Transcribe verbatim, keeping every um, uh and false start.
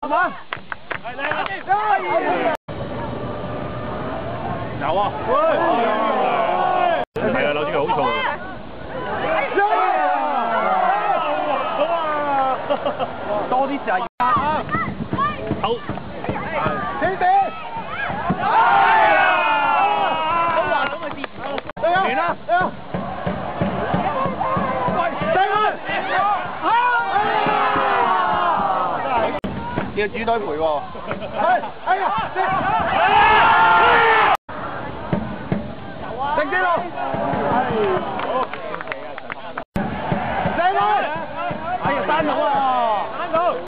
係嘛？係你啊！有啊！係啊，柳子球好嘈。好啊！多啲時間。好。停停！都話咁咪跌。完啦！要主隊陪喎。係，哎呀，直啲路。好。射佢！哎呀，單好啊！單好。